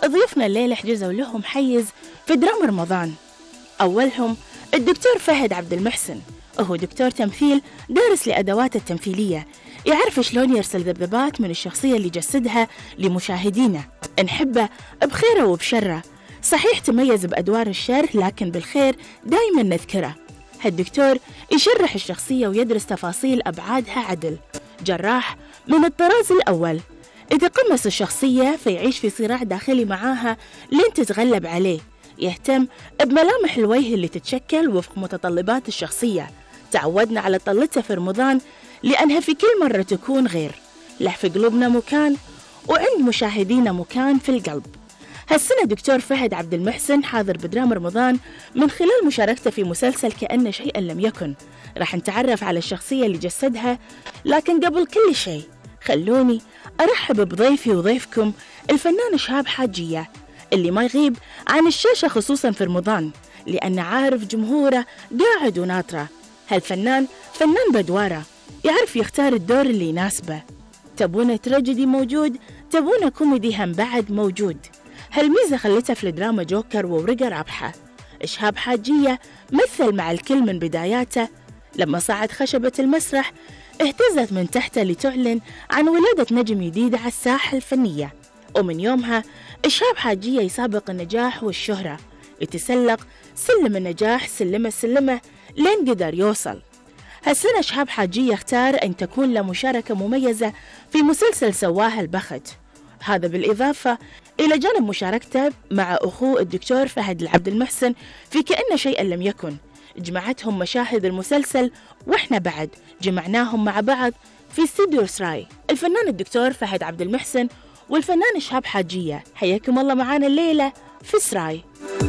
ضيوفنا الليلة حجزوا لهم حيز في دراما رمضان. أولهم الدكتور فهد عبد المحسن، وهو دكتور تمثيل دارس لأدوات التمثيلية، يعرف شلون يرسل ذبذبات من الشخصية اللي جسدها لمشاهدينه، نحبه بخيره وبشره. صحيح تميز بأدوار الشر، لكن بالخير دايما نذكره. هالدكتور يشرح الشخصية ويدرس تفاصيل أبعادها عدل. جراح من الطراز الأول، يتقمص الشخصية فيعيش في صراع داخلي معاها لين تتغلب عليه. يهتم بملامح الوجه اللي تتشكل وفق متطلبات الشخصية. تعودنا على طلته في رمضان لأنها في كل مرة تكون غير. له في قلوبنا مكان، وعند مشاهدينا مكان في القلب. هالسنة دكتور فهد عبد المحسن حاضر بدراما رمضان من خلال مشاركته في مسلسل كأن شيئا لم يكن. راح نتعرف على الشخصية اللي جسدها، لكن قبل كل شيء خلوني أرحب بضيفي وضيفكم الفنان شهاب حاجية، اللي ما يغيب عن الشاشة خصوصا في رمضان، لأنه عارف جمهوره قاعد وناطره. هالفنان فنان بدوارة، يعرف يختار الدور اللي يناسبه. تبونه تراجيدي موجود، تبونه كوميدي هم بعد موجود. هالميزة خلته في الدراما جوكر وورقة رابحة. شهاب حاجية مثل مع الكل من بداياته. لما صعد خشبة المسرح اهتزت من تحته لتعلن عن ولادة نجم جديد على الساحة الفنية، ومن يومها شهاب حاجية يسابق النجاح والشهرة، يتسلق سلم النجاح سلمة لين قدر يوصل. هالسنة شهاب حاجية اختار أن تكون له مشاركة مميزة في مسلسل سواها البخت، هذا بالإضافة إلى جانب مشاركته مع أخوه الدكتور فهد عبد المحسن في كأن شيئا لم يكن. جمعتهم مشاهد المسلسل، وإحنا بعد جمعناهم مع بعض في استوديو سراي. الفنان الدكتور فهد عبد المحسن والفنان شهاب حاجية، حياكم الله معانا الليلة في سراي.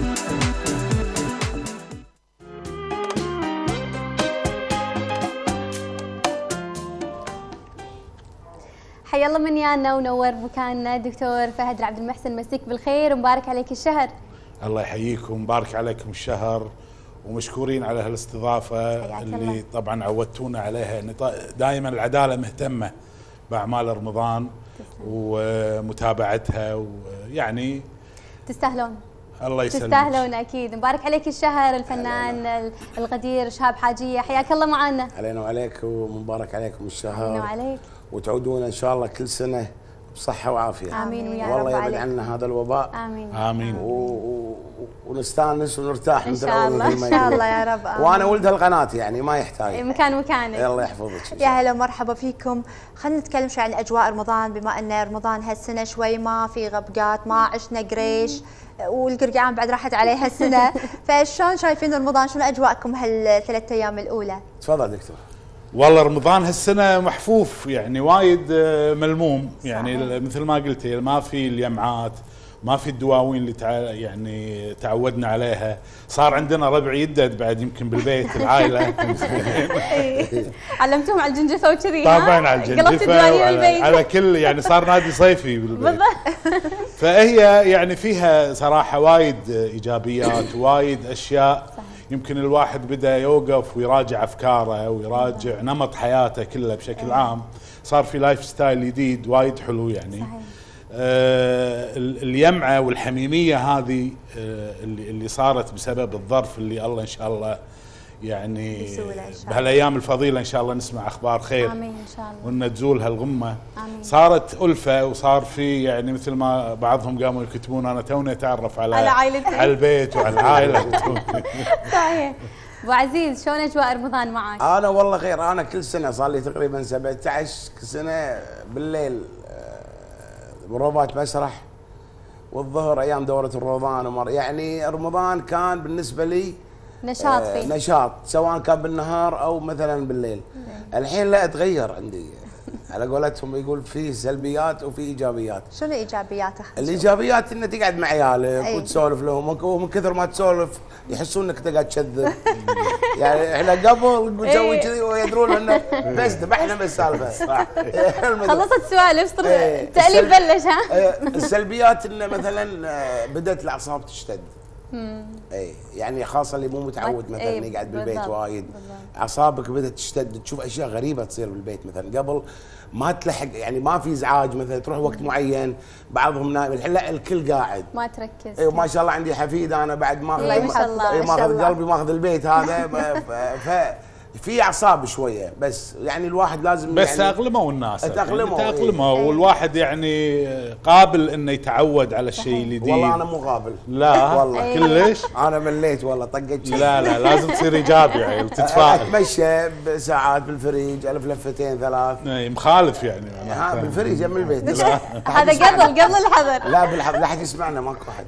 حيا الله من يانا ونور مكاننا دكتور فهد عبد المحسن، مسيك بالخير ومبارك عليك الشهر. الله يحييكم، مبارك عليكم الشهر، ومشكورين على هالاستضافة اللي طبعا عودتونا عليها. يعني دائما العدالة مهتمة بأعمال رمضان ومتابعتها، ويعني تستاهلون. الله يسلمك. تستاهلون اكيد. مبارك عليك الشهر الفنان الغدير شهاب حاجية، حياك الله معنا. علينا وعليك، ومبارك عليكم الشهر. علينا وعليك. وتعودون ان شاء الله كل سنه بصحه وعافيه. امين ويا رب. والله يبعد عنا هذا الوباء. امين امين. ونستانس ونرتاح ان شاء الله ان شاء الله يا رب. آمين. وانا ولد هالقناه يعني ما يحتاج مكان مكانك. الله يحفظك. يا هلا ومرحبا فيكم. خلينا نتكلم شوي عن اجواء رمضان، بما ان رمضان هالسنه شوي ما في غبقات، ما عشنا قريش، والقرقعان بعد راحت عليه هالسنه. فشلون شايفين رمضان؟ شنو اجواءكم هالثلاث ايام الاولى؟ تفضل دكتور. والله رمضان هالسنة محفوف، يعني وايد ملموم، يعني مثل ما قلتي ما في الجمعات، ما في الدواوين اللي يعني تعودنا عليها. صار عندنا ربع يدد بعد يمكن بالبيت العائلة. علمتوهم على الجنجفة وكذي؟ طبعا على الجنجفة على كل، يعني صار نادي صيفي بالبيت. فهي يعني فيها صراحة وايد إيجابيات، وايد أشياء يمكن الواحد بدأ يوقف ويراجع أفكاره ويراجع نمط حياته كله بشكل عام. صار في لايف ستايل جديد وايد حلو يعني. اليمعة والحميمية هذه اللي صارت بسبب الظرف اللي الله إن شاء الله يعني بهالايام الفضيله ان شاء الله نسمع اخبار خير. امين ان شاء الله. وان تزول هالغمه. آمين. صارت الفه، وصار في يعني مثل ما بعضهم قاموا يكتبون انا توني اتعرف على عائلتي، على البيت وعلى العائله. صحيح. ابو عزيز شلون اجواء رمضان معك؟ انا والله خير، انا كل سنه صار لي تقريبا 17 سنه بالليل بروفات مسرح، والظهر ايام دوره رمضان، يعني رمضان كان بالنسبه لي نشاط فيه، نشاط سواء كان بالنهار او مثلا بالليل. الحين لا اتغير عندي على قولتهم، يقول في سلبيات وفي ايجابيات. شنو ايجابيات؟ الايجابيات انك تقعد مع عيالك وتسولف لهم، ومن كثر ما تسولف يحسون انك تقعد تكذب. يعني احنا قبل نسوي كذي ويدرون انه بس ذبحنا بالسالفه. خلصت سوالف التأليف بلش. ها السلبيات انه مثلا بدات الاعصاب تشتد. اي يعني خاصه اللي مو متعود مثلا يقعد بالبيت بالضبط. وايد، اعصابك بدات تشتد، تشوف اشياء غريبه تصير بالبيت مثلا قبل ما تلحق، يعني ما في ازعاج مثلا تروح وقت معين بعضهم نايم، الحين لا الكل قاعد ما تركز. اي وما شاء الله عندي حفيد انا بعد ماخذ ما شاء الله. إيه ما شاء ماخذ الله. قلبي ماخذ البيت هذا في اعصاب شويه، بس يعني الواحد لازم بس يعني تأقلموا الناس تأقلموا، تأقلموا والواحد يعني قابل انه يتعود على الشيء الجديد. والله انا مو قابل لا والله كلش. انا مليت والله طقت شيء. لا لازم تصير ايجابي يعني تتفائل. اتمشى بساعات بالفريج 1000 لفتين 3 اي مخالف يعني ها بالفريج جنب البيت. هذا قبل الحظر. لا بالحظ لا حد يسمعنا ماكو احد.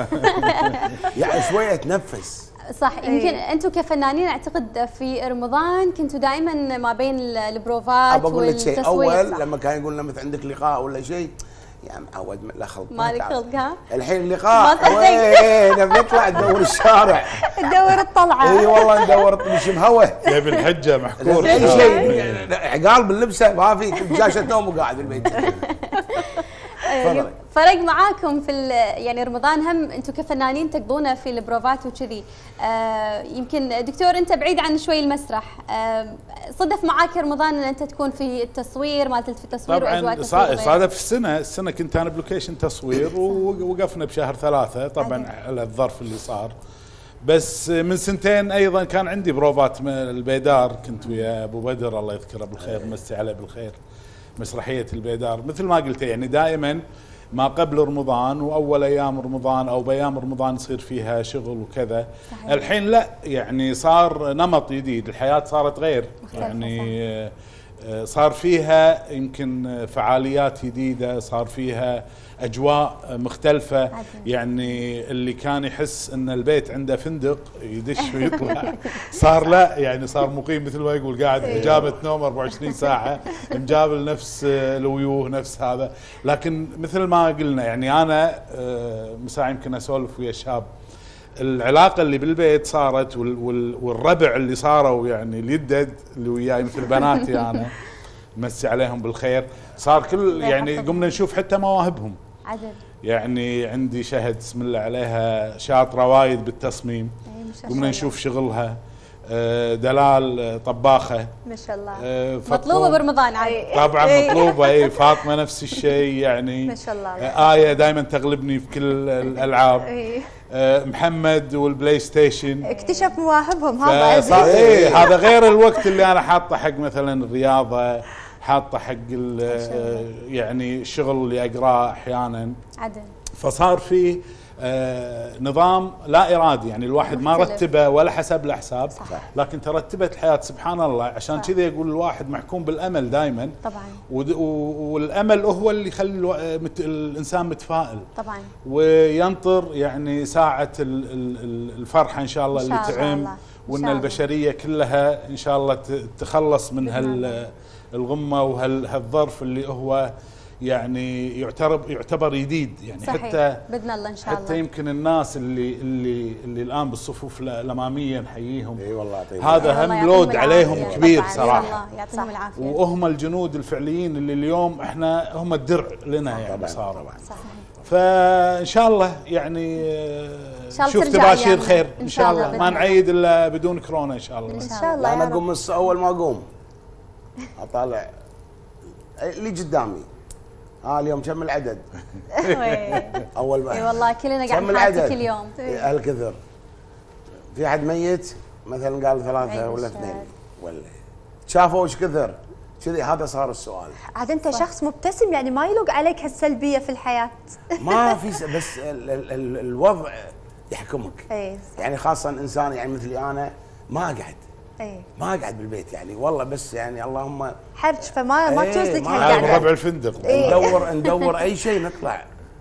يعني شويه تنفس. صح. يمكن انتم كفنانين اعتقد في رمضان كنتوا دائما ما بين البروفات بقول لك شيء، والتصوير. اول لما كان يقول لنا مثلا عندك لقاء ولا شيء يا معود لا خلق مالك خلق ها؟ الحين اللقاء ما صدق. وين بنطلع ندور الشارع. تدور الطلعه. اي والله ندور نشم هوا يبي الحجه محكور. اي شيء عقال باللبسه ما في جاشه نوم وقاعد بالبيت. تفضلي. فرق معاكم في يعني رمضان هم انتم كفنانين تقضونه في البروفات وكذي. يمكن دكتور انت بعيد عن شوي المسرح، صدف معاك رمضان ان انت تكون في التصوير مالت في التصوير واجواء التصوير؟ صادف السنه كنت انا بلوكيشن تصوير ووقفنا بشهر 3 طبعا على الظرف اللي صار. بس من سنتين ايضا كان عندي بروفات البيدار، كنت ويا ابو بدر الله يذكره بالخير مسي عليه بالخير، مسرحيه البيدار. مثل ما قلت يعني دائما ما قبل رمضان واول ايام رمضان او بايام رمضان يصير فيها شغل وكذا. صحيح. الحين لا يعني صار نمط جديد، الحياه صارت غير يعني صار فيها يمكن فعاليات جديده، صار فيها اجواء مختلفه عدل. يعني اللي كان يحس ان البيت عنده فندق يدش ويطلع صار لا يعني صار مقيم مثل ما يقول قاعد اجابه نوم 24 ساعه مجابل نفس الويوه نفس هذا. لكن مثل ما قلنا يعني انا مساء يمكن اسولف ويا الشاب، العلاقه اللي بالبيت صارت والربع اللي صاروا يعني اليدد اللي وياي مثل بناتي انا مسي عليهم بالخير، صار كل يعني قمنا نشوف حتى مواهبهم عدل. يعني عندي شهد بسم الله عليها شاطره وايد بالتصميم، قمنا نشوف شغلها. دلال طباخه ما شاء الله مطلوبه برمضان طبعا مطلوبه. اي فاطمه نفس الشيء يعني ما شاء الله. آية دائما تغلبني في كل الالعاب. محمد والبلاي ستيشن اكتشف مواهبهم هذا. هذا غير الوقت اللي انا حاطه حق مثلا الرياضه، حاطه حق يعني الشغل اللي اقراه احيانا عدل. فصار في نظام لا ارادي يعني الواحد ما رتبه ولا حسب له حساب، لكن ترتبت الحياه سبحان الله. عشان كذا يقول الواحد محكوم بالامل دائما طبعا، والامل هو اللي يخلي الانسان متفائل طبعا، وينطر يعني ساعه الفرحه ان شاء الله اللي تعم، وان البشريه كلها ان شاء الله تخلص من هالغمه وهالظرف اللي هو يعني يعتبر جديد يعني. صحيح. حتى باذن الله ان شاء الله. حتى يمكن الناس اللي الان بالصفوف الاماميه نحييهم. اي والله هذا هم لود عليهم كبير صراحه. الله يعطيهم العافيه. وهم الجنود الفعليين اللي اليوم احنا هم الدرع لنا يعني صاروا. صحيح. فان شاء الله يعني شوف تباشير خير ان شاء الله. ما نعيد الا بدون كورونا ان شاء الله. ان شاء الله. انا اقوم اول ما اقوم اطالع اللي قدامي اليوم كم العدد؟ اول ما اي والله كلنا قاعد نحاسب كل يوم. هالكثر. في احد ميت مثلا قال 3 ولا 2 ولا شافوا ايش كثر كذي. هذا صار السؤال. عاد انت شخص مبتسم يعني ما يلوق عليك هالسلبيه في الحياه. ما في بس الوضع يحكمك. يعني خاصه انسان يعني مثلي انا ما اقعد. ما اقعد بالبيت يعني والله، بس يعني اللهم حرج فما ما تجوز لك هالقعده. ربع الفندق ندور اي شيء نطلع.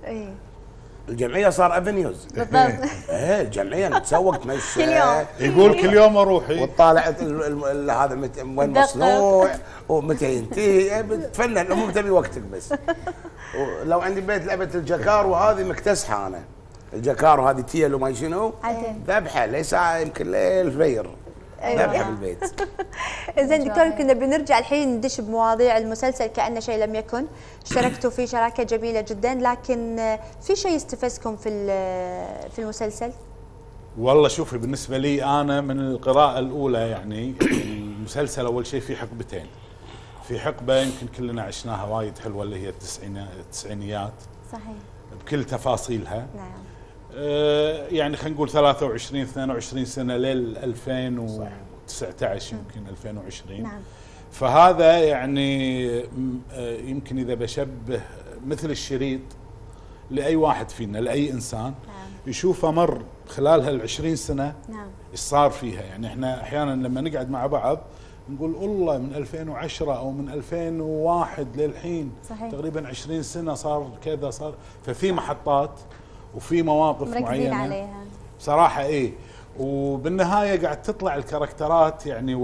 الجمعيه صار افنيوز بالضبط. الجمعيه نتسوق تمشي كل يوم، يقول كل يوم اروح وتطالع هذا وين مصنوع ومتى ينتهي. بتفنن المهم تبي وقتك بس. ولو عندي بيت لعبه الجاكار وهذه مكتسحه انا الجاكار وهذه تيل وما شنو ذبحه ليس يمكن ليل فير. ذبحه بالبيت. زين دكتور كنا بنرجع الحين ندش بمواضيع المسلسل كأنه شيء لم يكن. اشتركتوا في شراكه جميله جدا، لكن في شيء يستفزكم في المسلسل؟ والله شوفي، بالنسبه لي انا من القراءه الاولى يعني المسلسل اول شيء في حقبتين. في حقبه يمكن كلنا عشناها وايد حلوه اللي هي التسعينيات صحيح بكل تفاصيلها. نعم. يعني خلينا نقول 23 22 سنه لل 2019 يمكن 2020. نعم. فهذا يعني يمكن اذا بشبه مثل الشريط لاي واحد فينا، لاي انسان نعم. يشوفه مر خلال هال20 سنه نعم. ايش صار فيها. يعني احنا احيانا لما نقعد مع بعض نقول والله من 2010 او من 2001 للحين صحيح. تقريبا 20 سنه صار كذا صار. ففي محطات وفي مواقف مركزين معينه عليها بصراحه ايه. وبالنهايه قاعد تطلع الكاركترات يعني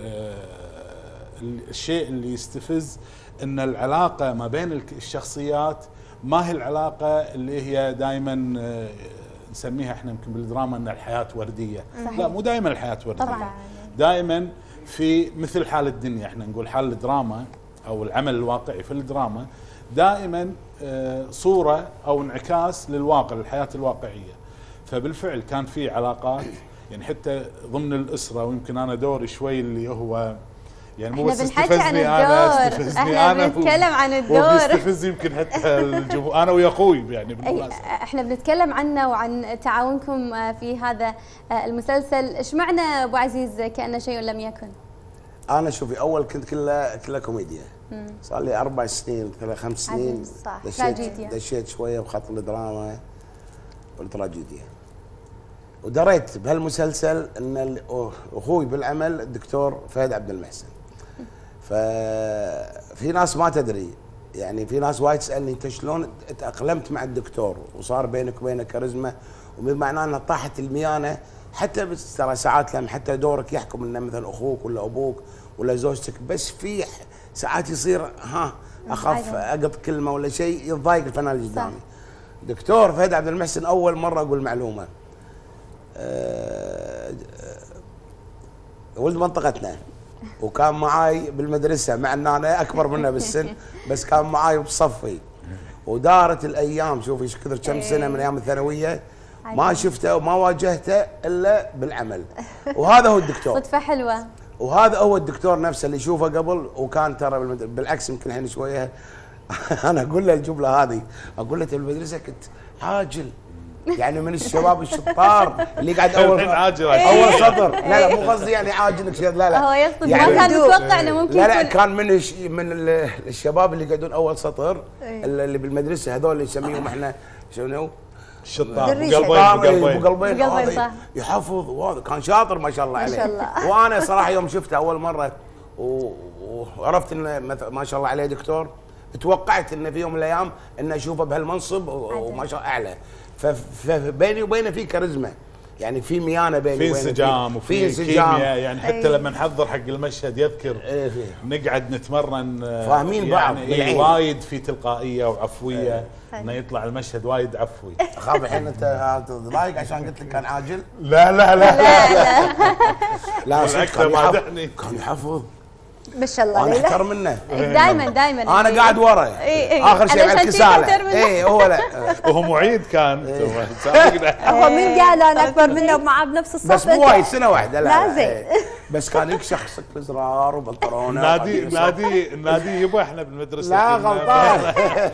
الشيء اللي يستفز ان العلاقه ما بين الشخصيات ما هي العلاقه اللي هي دائما نسميها احنا يمكن بالدراما ان الحياه ورديه. صحيح. لا، مو دائما الحياه ورديه. طبعا. دائما في مثل حال الدنيا، احنا نقول حال الدراما او العمل الواقعي في الدراما دائما صوره او انعكاس للواقع، للحياه الواقعيه. فبالفعل كان في علاقات يعني حتى ضمن الاسره، ويمكن انا دوري شوي اللي هو يعني مو بس استفزني انا، استفزني احنا بنتكلم عن الدور، وبيستفز يمكن حتى الجمهور، انا ويا اخوي يعني بالمناسبه. احنا بنتكلم عنه وعن تعاونكم في هذا المسلسل. ايش معنى ابو عزيز كأن شيء لم يكن؟ انا شوفي اول كنت كلها كوميديا. صار لي 4 سنين 5 سنين صح. دشيت شويه بخط الدراما والتراجيديا. ودريت بهالمسلسل ان اخوي بالعمل الدكتور فهد عبد المحسن. ففي ناس ما تدري، يعني في ناس وايد تسالني انت شلون تاقلمت مع الدكتور وصار بينك وبينه كاريزما، وبمعنى انها طاحت الميانه. حتى ترى ساعات لما حتى دورك يحكم انه مثل اخوك ولا ابوك ولا زوجتك، بس في ساعات يصير اخاف اقط كلمه ولا شيء يضايق الفنان اللي قدامي. دكتور فهد عبد المحسن اول مره اقول معلومه، ولد منطقتنا وكان معاي بالمدرسه، مع ان انا اكبر منه بالسن بس كان معاي بصفي. ودارت الايام، شوفي ايش كثر كم سنه من ايام الثانويه ما شفته وما واجهته الا بالعمل. وهذا هو الدكتور، صدفه حلوه. وهذا هو الدكتور نفسه اللي يشوفه قبل. وكان ترى بالعكس يمكن الحين شويه انا اقول له الجمله هذه، اقول له بالمدرسه كنت عاجل، يعني من الشباب الشطار اللي قاعد اول سطر. لا مو قصدي يعني عاجلك، لا لا هو يقصد يعني ما كان متوقع انه ممكن لا كان من الشباب اللي يقعدون اول سطر اللي بالمدرسه، هذول اللي نسميهم احنا شنو؟ الشطار، بقلبين صح. يحفظ، وهذا كان شاطر ما شاء الله عليه. ما شاء الله. وانا صراحه يوم شفته اول مره وعرفت انه ما شاء الله عليه دكتور، توقعت انه في يوم من الايام انه اشوفه بهالمنصب وما شاء الله اعلى. فبيني وبينه في كاريزما، يعني في ميانه بيني وبينه، في انسجام وفي كيمياء. يعني حتى لما نحضر حق المشهد يذكر نقعد نتمرن فاهمين بعض يعني وايد في تلقائيه وعفويه، انه يطلع المشهد وايد عفوي. اخاف الحين انت تضايق عشان قلت لك كان عاجل. لا لا لا لا لا كان يحفظ ما شاء الله. انا احترم منه دايما انا قاعد ورا اخر شيء على الكساله. هو لا وهو معيد كان هو من قال انا اكبر منه ومعاه بنفس الصف، بس مو وايد سنه واحده. لا زين بس كان يكشخ بزرار وبنطلونه. نادي يبا احنا بالمدرسه لا غلطان.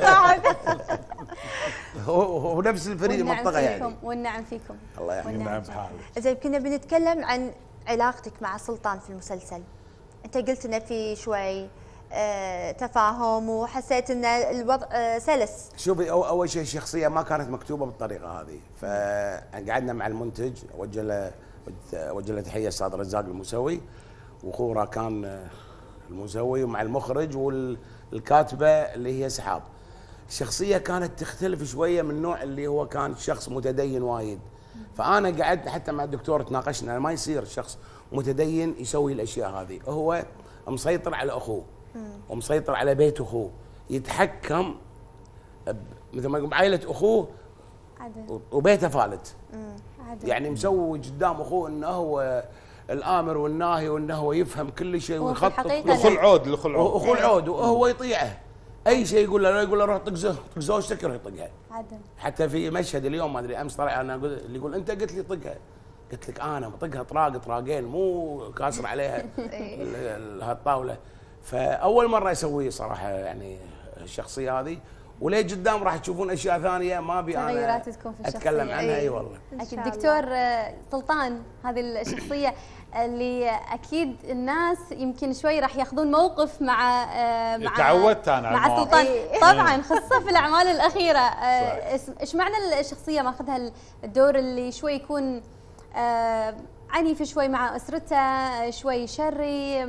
هو نفس الفريق المنطقه يعني. والنعم فيكم. الله يحفظك. زين كنا بنتكلم عن علاقتك مع سلطان في المسلسل. انت قلت انه في شوي تفاهم وحسيت ان الوضع سلس. شوفي اول شيء الشخصيه ما كانت مكتوبه بالطريقه هذه، فقعدنا مع المنتج وجه له تحيه استاذ رزاق المسوي، واخوه راكان المسوي، ومع المخرج والكاتبه اللي هي سحاب. الشخصيه كانت تختلف شويه من النوع اللي هو كان شخص متدين وايد. فانا قعدت حتى مع الدكتور تناقشنا، ما يصير شخص متدين يسوي الاشياء هذه، هو مسيطر على اخوه ومسيطر على بيت اخوه، يتحكم مثل ما يقول بعائله اخوه وبيته فالت. يعني مسوي قدام اخوه انه هو الامر والناهي، وانه هو يفهم كل شيء ويخطط. اخو العود وهو يطيعه. اي شيء يقول له روح طق زوجتك يروح يطقها. حتى في مشهد اليوم ما ادري امس طلع انا اقول اللي يقول انت قلت لي طقها، قلت لك انا مطقها طراقين مو كاسر عليها هالطاوله. فاول مره اسوي صراحه يعني الشخصيه هذه، وليه قدام راح تشوفون اشياء ثانيه ما ابي انا تغيرات تكون في الشخصيه اتكلم عنها. اي والله. اكيد دكتور سلطان، هذه الشخصيه اللي اكيد الناس يمكن شوي راح ياخذون موقف مع تعودت انا مع سلطان طبعا، خاصه في الاعمال الاخيره. ايش معنى الشخصيه ماخذها الدور اللي شوي يكون عنيف شوي مع اسرته، شوي شري،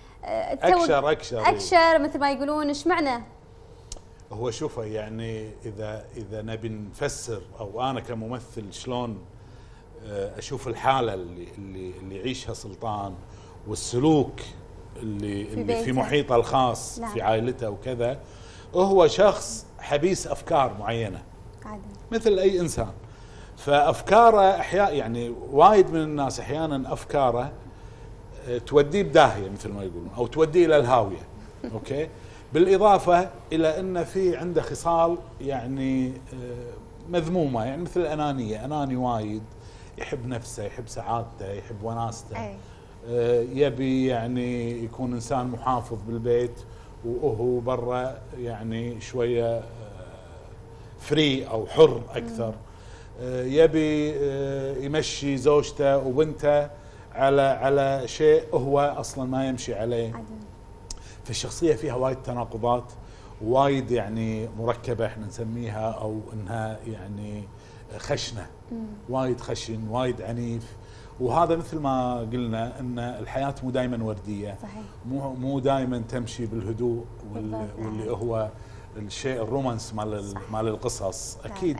اكشر مثل ما يقولون، ايش معنى؟ هو شوفه يعني اذا نبي نفسر او انا كممثل شلون اشوف الحاله اللي يعيشها سلطان والسلوك اللي في محيطه الخاص في عائلته وكذا، هو شخص حبيس افكار معينه عادي مثل اي انسان. فافكاره احيانا يعني وايد من الناس احيانا افكاره توديه بداهيه مثل ما يقولون، او توديه الى الهاويه. اوكي، بالاضافه الى ان في عنده خصال يعني مذمومه، يعني مثل الانانيه، اناني وايد، يحب نفسه، يحب سعادته، يحب وناسته، يبي يعني يكون انسان محافظ بالبيت وهو برا يعني شويه فري او حر اكثر. يبي يمشي زوجته وبنته على شيء هو اصلا ما يمشي عليه. فالشخصيه فيها وايد تناقضات، وايد يعني مركبه احنا نسميها، او انها يعني خشنه، وايد خشن، وايد عنيف. وهذا مثل ما قلنا ان الحياه مو دائما ورديه، صحيح. مو دائما تمشي بالهدوء واللي هو الشيء الرومانس مال القصص. اكيد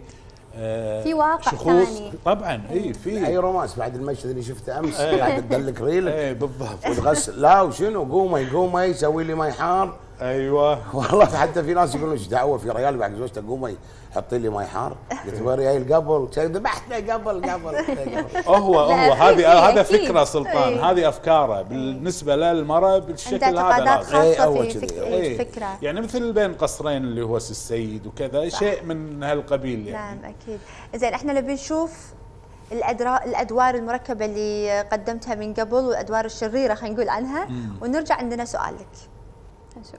في واقع ثاني طبعا. في اي رومانس بعد المشهد اللي شفته امس قاعد تدلك ريلك. بالضبط. وتغسل لا وشنو قومي يسوي لي مي حار. ايوه والله حتى في ناس يقولون ايش دعوه في ريال بعد زوجته قومي حطي لي مي حار. قلت له ريال قبل ذبحته قبل هو هذا فكره سلطان. هذه افكاره بالنسبه للمراه بالشكل هذا. اعتقادات خاصه في فكره، يعني مثل بين قصرين اللي هو السيد وكذا، شيء من هالقبيل يعني. نعم اكيد. زين احنا نبي نشوف الادوار المركبه اللي قدمتها من قبل والادوار الشريره خلينا نقول عنها، ونرجع عندنا سؤال لك. نشوف.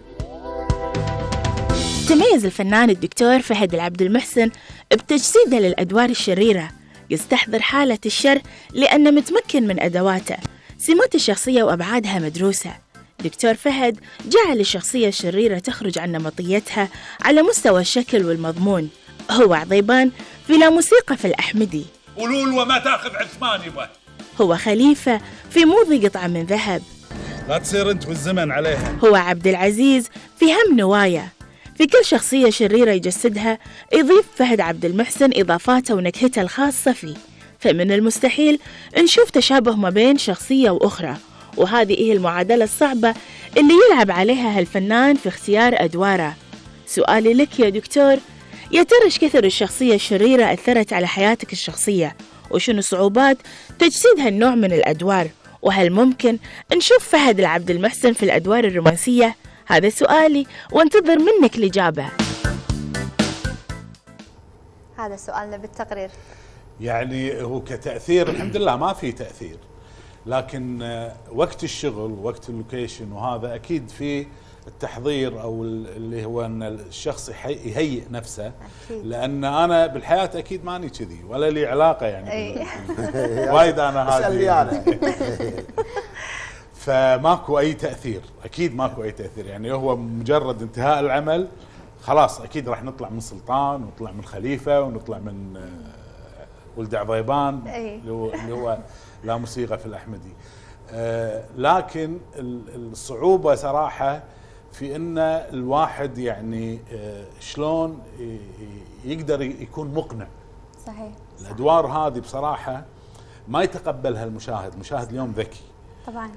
تميز الفنان الدكتور فهد العبد المحسن بتجسيده للأدوار الشريرة، يستحضر حالة الشر لأنه متمكن من أدواته. سمات الشخصية وأبعادها مدروسة. دكتور فهد جعل الشخصية الشريرة تخرج عن نمطيتها على مستوى الشكل والمضمون. هو عضيبان في لا موسيقى في الأحمدي، قولول وما تاخذ عثمان يبا. هو خليفة في موضي قطعة من ذهب، لا تصير انت والزمن عليها. هو عبد العزيز في هم نوايا. في كل شخصية شريرة يجسدها يضيف فهد عبد المحسن إضافاته ونكهته الخاصة فيه، فمن المستحيل نشوف تشابه ما بين شخصية وأخرى، وهذه هي المعادلة الصعبة اللي يلعب عليها هالفنان في اختيار أدواره. سؤالي لك يا دكتور، يا ترى ايش كثر الشخصية الشريرة أثرت على حياتك الشخصية؟ وشنو صعوبات تجسيد هالنوع من الأدوار؟ وهل ممكن نشوف فهد العبد المحسن في الأدوار الرومانسية؟ هذا سؤالي وانتظر منك الإجابة. هذا سؤالنا بالتقرير. يعني هو كتأثير الحمد لله ما في تأثير، لكن وقت الشغل وقت اللوكيشن وهذا أكيد في التحضير أو اللي هو أن الشخص يهيئ نفسه. أكيد. لأن أنا بالحياة أكيد ماني كذي ولا لي علاقة يعني وايد أنا هذه فماكو أي تأثير، أكيد ماكو أي تأثير. يعني هو مجرد انتهاء العمل خلاص أكيد راح نطلع من سلطان ونطلع من خليفة ونطلع من ولد عضيبان اللي هو لا موسيقى في الأحمدي. لكن الصعوبة صراحة في أن الواحد يعني شلون يقدر يكون مقنع. صحيح. الأدوار هذه بصراحة ما يتقبلها المشاهد اليوم ذكي طبعا.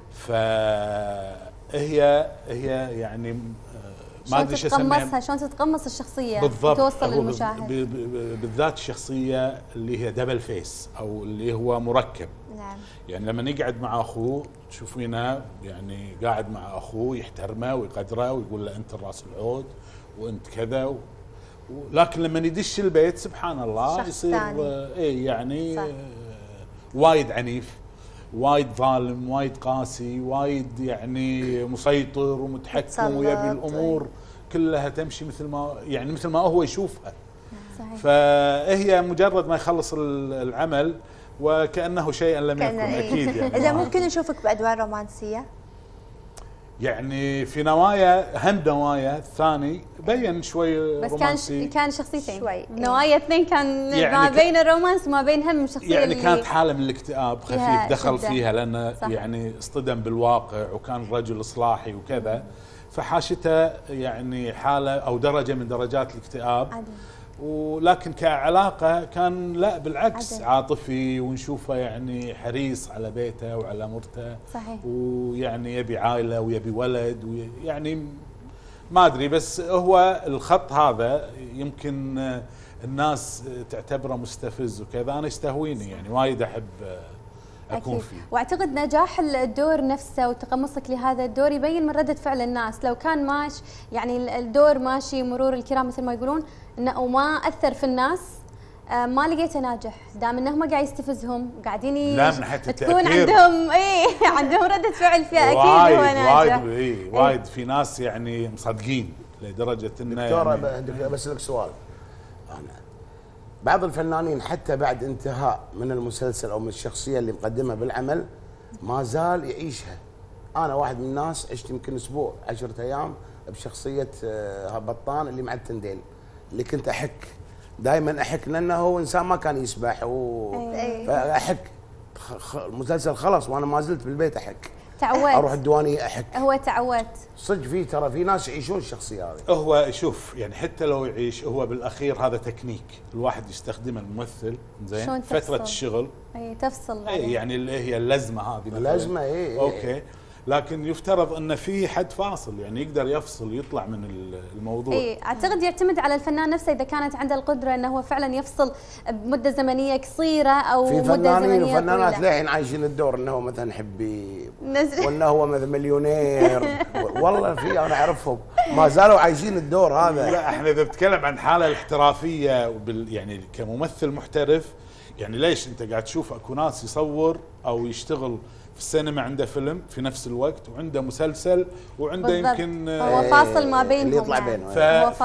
فهي يعني ما ادري ايش اسميها، شلون تتقمص الشخصيه بالضبط، توصل للمشاهد. بالذات الشخصيه اللي هي دبل فيس او اللي هو مركب. نعم. يعني لما يقعد مع اخوه تشوفينه يعني قاعد مع اخوه يحترمه ويقدره ويقول له انت الراس العود وانت كذا لكن لما يدش البيت سبحان الله يصير يعني وايد عنيف، وايد ظالم، وايد قاسي، وايد يعني مسيطر ومتحكم ويبي الامور كلها تمشي مثل ما هو يشوفها. صحيح. فهي مجرد ما يخلص العمل وكأنه شيئا لم يكن اكيد يعني. اذا ممكن نشوفك بادوار رومانسيه؟ يعني في نوايا نوايا الثاني بين شوي بس رومانسي، كان شخصيتين شوي. نوايا اثنين، كان يعني ما بين الرومانس وما بين هم الشخصيه يعني اللي كانت حاله من الاكتئاب خفيف دخل شدة. فيها لانه يعني اصطدم بالواقع وكان رجل اصلاحي وكذا، فحاشته يعني حاله او درجه من درجات الاكتئاب. عدل. ولكن كعلاقه كان لا بالعكس عدل. عاطفي، ونشوفه يعني حريص على بيته وعلى مرته. صحيح. ويعني يبي عائله ويبي ولد، ويعني ما ادري، بس هو الخط هذا يمكن الناس تعتبره مستفز وكذا، انا يستهويني يعني وايد احب اكون أكيد. فيه. واعتقد نجاح الدور نفسه وتقمصك لهذا الدور يبين من ردة فعل الناس. لو كان ماشي يعني الدور ماشي مرور الكرام مثل ما يقولون انه وما اثر في الناس، ما لقيته ناجح، دام انهم قاعد يستفزهم وقاعدين لا من حتى تكون التأثير. عندهم عندهم ردة فعل فيها اكيد هو ناجح. وايد في ناس يعني مصدقين لدرجه انه دكتوره يعني بسألك سؤال. انا بعض الفنانين حتى بعد انتهاء من المسلسل او من الشخصيه اللي مقدمها بالعمل ما زال يعيشها. انا واحد من الناس عشت يمكن اسبوع 10 ايام بشخصيه بطان اللي مع التنديل، اللي كنت احك دائما احك لانه هو انسان ما كان يسبح فاحك. المسلسل خلص وانا ما زلت بالبيت احك، تعودت، اروح الديوانيه احك. هو تعودت صدق ترى في ناس يعيشون الشخصيه هذه. هو شوف يعني حتى لو يعيش، هو بالاخير هذا تكنيك الواحد يستخدمه الممثل زين فتره الشغل. تفصل يعني اللي هي اللزمه هذه، اللزمه اوكي. لكن يفترض ان في حد فاصل يعني يقدر يفصل يطلع من الموضوع. اعتقد يعتمد على الفنان نفسه اذا كانت عنده القدره انه هو فعلا يفصل بمده زمنيه قصيره او في مده فنانين زمنيه وفنانات طويله. للحين عايشين الدور انه هو مثلا حبي وانه هو مثلا مليونير. والله في انا اعرفهم ما زالوا عايشين الدور هذا. لا احنا اذا بنتكلم عن حاله الاحترافيه يعني كممثل محترف، يعني ليش انت قاعد تشوف اكو ناس يصور او يشتغل في السينما عنده فيلم في نفس الوقت وعنده مسلسل وعنده بالضبط. يمكن هو فاصل ما بينهم اللي يطلع يعني. بينهم.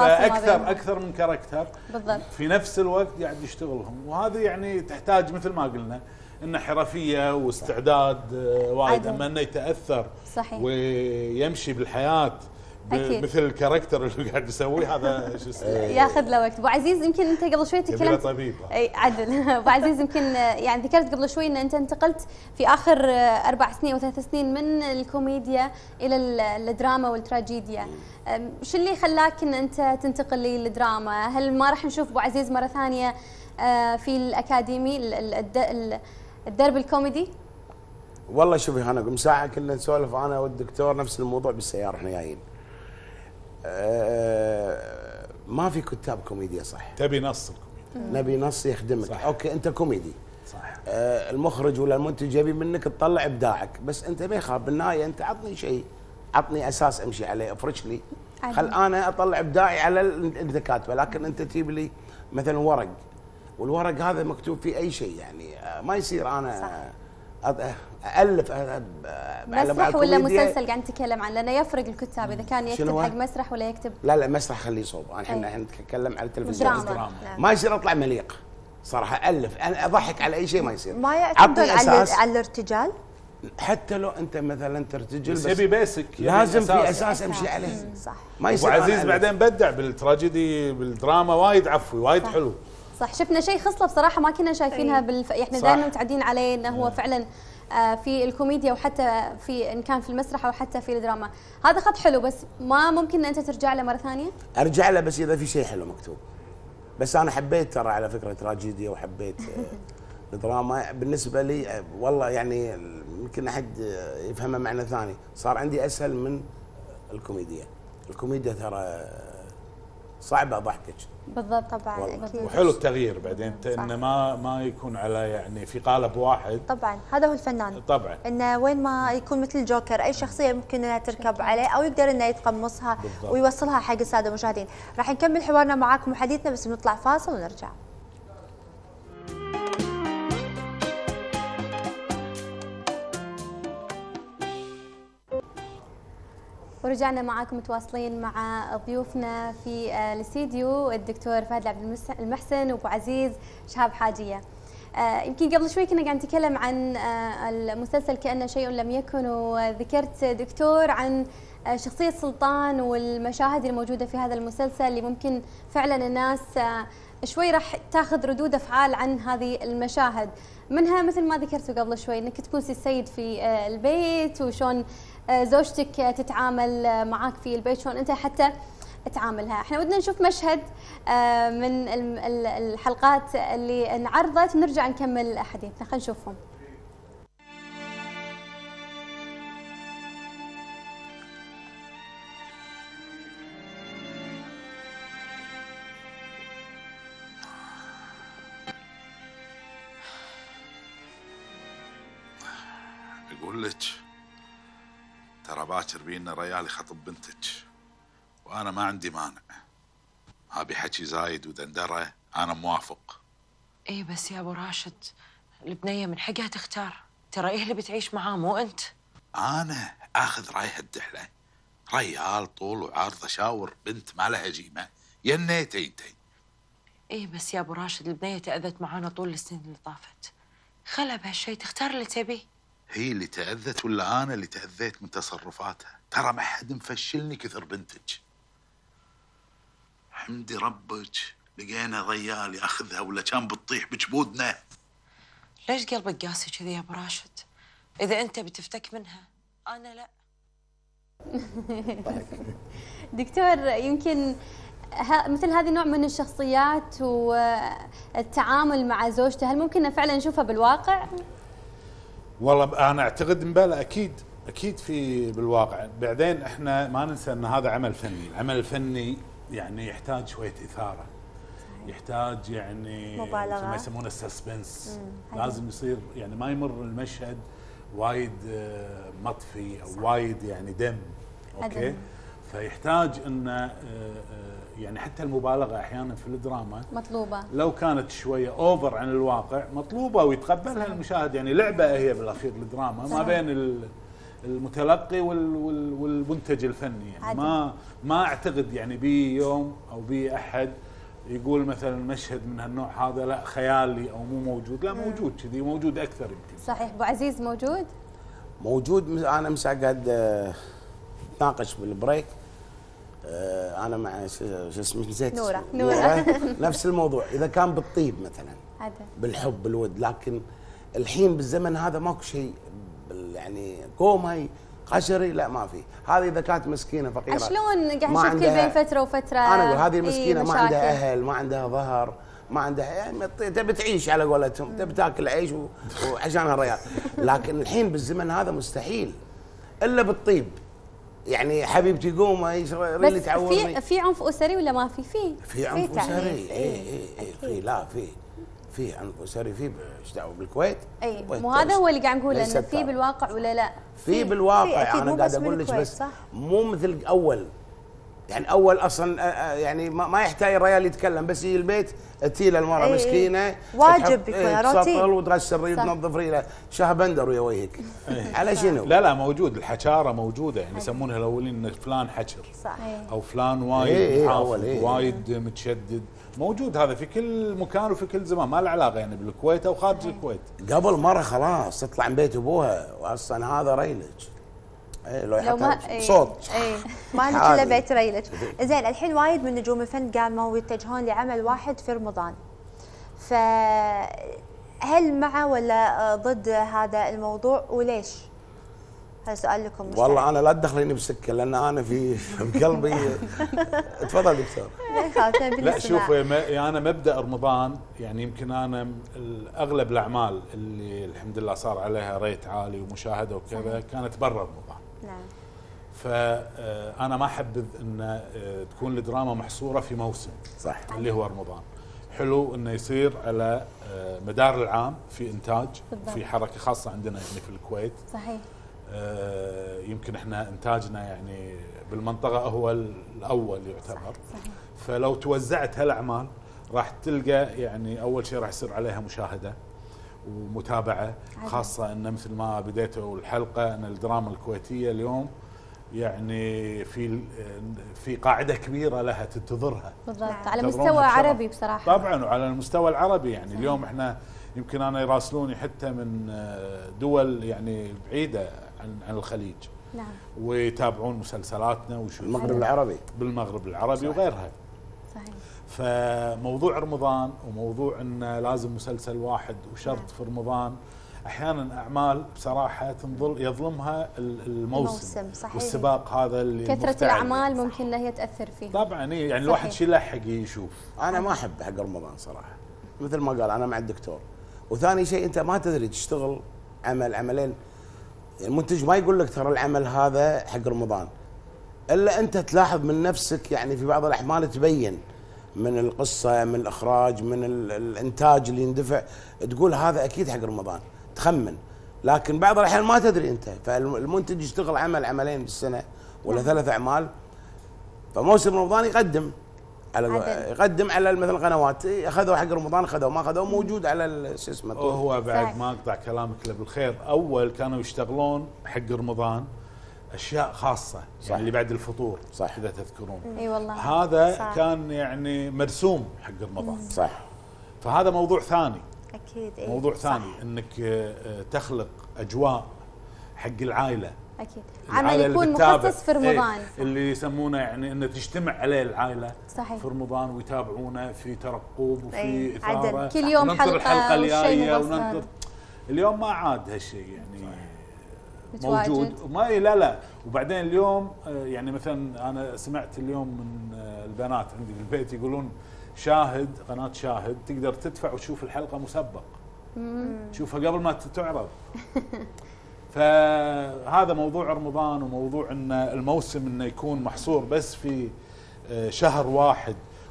فاكثر من كاركتر بالضبط. في نفس الوقت قاعد يشتغلهم، وهذه يعني تحتاج مثل ما قلنا انه حرفيه واستعداد وايد، اما انه يتاثر صحيح. ويمشي بالحياه مثل الكاركتر اللي قاعد يسويه هذا شو اسمه ياخذ له وقت. ابو عزيز يمكن انت قبل شوي تكلمت طبيب. اي عدل. ابو عزيز يمكن يعني ذكرت قبل شوي ان انت انتقلت في اخر 4 سنين او 3 سنين من الكوميديا الى الدراما والتراجيديا. شو اللي خلاك ان انت تنتقل للدراما؟ هل ما راح نشوف ابو عزيز مره ثانيه في الاكاديمي الدرب الكوميدي؟ والله شوفي انا قم ساعه كنا نسولف انا والدكتور نفس الموضوع بالسياره احنا جايين. ما في كتاب كوميديا صح. تبي نص الكوميديا. نبي نص يخدمك صح. اوكي انت كوميدي صح. المخرج ولا المنتج يبي منك تطلع ابداعك، بس انت ما يخاف بالنهايه انت عطني شيء، عطني اساس امشي عليه، افرش لي خل انا اطلع ابداعي على اللي انت كاتبه. لكن انت تجيب لي مثلا ورق والورق هذا مكتوب فيه اي شيء، يعني ما يصير انا ألف مسرح ولا مسلسل قاعد نتكلم عنه، لأنه يفرق الكتاب إذا كان يكتب حق مسرح ولا يكتب. لا مسرح خليه صوب، احنا نتكلم على التلفزيون. دراما. ما يصير اطلع مليق صراحه، ألف انا اضحك على اي شيء ما يصير. ما يعتمدون على الارتجال. حتى لو انت مثلا ترتجل بس يبي بيسك لازم في اساس امشي عليه. صح. ما يصير. ابو عزيز بعدين بدع بالتراجيدي بالدراما وايد عفوي وايد صح. حلو صح. شفنا شيء خصله بصراحه ما كنا شايفينها احنا دائما متعودين عليه انه هو فعلا في الكوميديا وحتى في ان كان في المسرح او حتى في الدراما. هذا خط حلو، بس ما ممكن ان انت ترجع له مره ثانيه؟ ارجع له بس اذا في شيء حلو مكتوب. بس انا حبيت ترى على فكره تراجيديا وحبيت الدراما. بالنسبه لي والله يعني يمكن احد يفهمها معنى ثاني، صار عندي اسهل من الكوميديا. الكوميديا ترى صعبه ضحكك. بالضبط طبعا. وحلو التغيير بعدين انه ما يكون على يعني في قالب واحد. طبعا هذا هو الفنان طبعا، انه وين ما يكون مثل الجوكر اي شخصيه ممكن انها تركب عليه او يقدر انه يتقمصها بالضبط. ويوصلها حق الساده المشاهدين. راح نكمل حوارنا معاكم وحديثنا بس نطلع فاصل ونرجع. ورجعنا معاكم متواصلين مع ضيوفنا في الاستديو الدكتور فهد عبد المحسن وابو عزيز شهاب حاجيه. يمكن قبل شوي كنا قاعد نتكلم عن المسلسل كأنه شيء لم يكن، وذكرت دكتور عن شخصية سلطان والمشاهد الموجودة في هذا المسلسل اللي ممكن فعلا الناس شوي راح تاخذ ردود افعال عن هذه المشاهد، منها مثل ما ذكرتوا قبل شوي انك تكون السيد في البيت، وشون زوجتك تتعامل معاك في البيت، شلون انت حتى تعاملها. احنا ودنا نشوف مشهد من الحلقات اللي انعرضت ونرجع نكمل حديثنا، خلينا نشوفهم. يقول لك ترى باكر بينا ريال يخطب بنتك، وانا ما عندي مانع. ابي حكي زايد ودندره، انا موافق. ايه بس يا ابو راشد، البنيه من حقها تختار، ترى ايه اللي بتعيش معاه مو انت. انا اخذ راي هالدحله، ريال طول وعارض اشاور بنت ما لها جيمه، ينيتي انتي. ايه بس يا ابو راشد، البنيه تاذت معانا طول السنين اللي طافت، خلى بهالشيء تختار اللي تبيه. هي اللي تأذت ولا أنا اللي تأذيت من تصرفاتها؟ ترى ما حد مفشلني كثر بنتك. حمدي ربك لقينا ريال ياخذها ولا كان بتطيح بجبودنا. ليش قلبك قاسي كذي يا ابو راشد؟ إذا أنت بتفتك منها أنا لا. دكتور، يمكن مثل هذه النوع من الشخصيات والتعامل مع زوجته، هل ممكن فعلا نشوفها بالواقع؟ والله انا اعتقد مبالغ، اكيد في بالواقع. بعدين احنا ما ننسى ان هذا عمل فني، العمل الفني يعني يحتاج شويه اثاره، يحتاج يعني مبالغه، ما يسمونه السسبنس. لازم يصير يعني ما يمر المشهد وايد مطفي او وايد يعني دم، اوكي؟ فيحتاج ان يعني حتى المبالغه احيانا في الدراما مطلوبه، لو كانت شويه اوفر عن الواقع مطلوبه ويتقبلها المشاهد. يعني لعبه هي بالاخير الدراما ما بين المتلقي والمنتج الفني. يعني ما اعتقد يعني بي يوم او بي احد يقول مثلا مشهد من هالنوع هذا لا خيالي او مو موجود، لا موجود كذي، موجود اكثر يمكن. صحيح. ابو عزيز موجود. انا مسا قاعد نتناقش بالبريك، انا مع شو اسمه نسيت نورة نفس الموضوع. اذا كان بالطيب مثلا بالحب بالود، لكن الحين بالزمن هذا ماكو شيء يعني كومي قشري، لا ما في. هذه اذا كانت مسكينه فقيره شلون قاعد نشوف كل بين فتره وفتره. انا اقول هذه المسكينه ما عندها اهل، ما عندها ظهر، ما عندها يعني تبي تعيش على قولتهم، تبي تاكل عيش وعشانها ريال. لكن الحين بالزمن هذا مستحيل الا بالطيب. يعني حبيبتي قومي اللي تعورني. بس في عنف اسري ولا ما في؟ في عنف اسري. في لا في عنف اسري في ايش دعوه بالكويت. اي مو هذا هو اللي قاعد نقوله، انه في بالواقع ولا لا؟ في بالواقع. انا قاعد اقول لك بس مو مثل اول. يعني اول اصلا يعني ما يحتاج الرجال يتكلم، بس يجي البيت تيل المراه مسكينه واجب يكون روتين، تسطل وتغسل ريد تنظف ريلها شاه بندر ويا وجهك. على شنو؟ لا موجود، الحشاره موجوده، يعني يسمونها الاولين ان فلان حشر صحيح، او فلان وايد محافظ وايد متشدد. موجود هذا في كل مكان وفي كل زمان، ما له علاقه يعني بالكويت او خارج الكويت. قبل مره خلاص تطلع من بيت ابوها واصلا هذا ريلج. لو ما صوت ما عندك الا بيت ريلج. زين، الحين وايد من نجوم الفن قاموا يتجهون لعمل واحد في رمضان، فهل مع ولا ضد هذا الموضوع وليش؟ هذا سؤال لكم مشترك. والله انا لا تدخليني بسكه لان انا في بقلبي. تفضل دكتور. لا شوف، انا مبدا رمضان يعني يمكن انا اغلب الاعمال اللي الحمد لله صار عليها ريت عالي ومشاهده وكذا كانت برا رمضان. نعم. فانا ما احبذ ان تكون الدراما محصوره في موسم صح اللي هو رمضان. حلو انه يصير على مدار العام في انتاج بالضبط. في حركه خاصه عندنا يعني في الكويت. صحيح. يمكن احنا انتاجنا يعني بالمنطقه هو الاول يعتبر. صحيح. فلو توزعت هالاعمال راح تلقى يعني اول شيء راح يصير عليها مشاهده ومتابعه، خاصه ان مثل ما بديتوا الحلقه ان الدراما الكويتيه اليوم يعني في قاعده كبيره لها تنتظرها بالضبط على مستوى عربي بصراحه. طبعا وعلى المستوى العربي يعني صحيح. اليوم احنا يمكن انا يراسلوني حتى من دول يعني بعيده عن الخليج. نعم. ويتابعون مسلسلاتنا ويشوفون المغرب العربي بالمغرب العربي صحيح. وغيرها. صحيح. فموضوع رمضان وموضوع ان لازم مسلسل واحد وشرط نعم. في رمضان احيانا اعمال بصراحه يظلمها الموسم صحيح. والسباق هذا اللي كثره الاعمال ممكن انها هي تاثر فيه. طبعا يعني الواحد شي يلحق يشوف. انا ما احب حق رمضان صراحه، مثل ما قال انا مع الدكتور. وثاني شيء انت ما تدري تشتغل عملين، المنتج ما يقول لك ترى العمل هذا حق رمضان، الا انت تلاحظ من نفسك يعني في بعض الاحمال تبين من القصه، من الاخراج، من الانتاج اللي يندفع، تقول هذا اكيد حق رمضان، تخمن. لكن بعض الاحيان ما تدري انت، فالمنتج يشتغل عملين بالسنه ولا 3 اعمال، فموسم رمضان يقدم على مثلا القنوات، اخذوا حق رمضان، اخذوا ما اخذوا موجود على شو اسمه. هو بعد ما اقطع كلامك الا بالخير، اول كانوا يشتغلون حق رمضان اشياء خاصه صح. يعني اللي بعد الفطور صح اذا تذكرون. اي والله هذا صح. كان يعني مرسوم حق رمضان صح. فهذا موضوع ثاني اكيد. موضوع ثاني انك تخلق اجواء حق العائله. اكيد عمل يكون مخصص في رمضان اللي يسمونه يعني انه تجتمع عليه العائله صحيح. في رمضان ويتابعونه في ترقب وفي اثاره، كل يوم وننطر الحلقه الجايه وننطر. اليوم ما عاد هالشيء يعني موجود ما لا وبعدين اليوم يعني مثلا انا سمعت اليوم من البنات عندي في البيت يقولون شاهد، قناه شاهد تقدر تدفع وتشوف الحلقه مسبق تشوفها قبل ما تعرض. فهذا موضوع رمضان وموضوع ان الموسم انه يكون محصور بس في شهر واحد،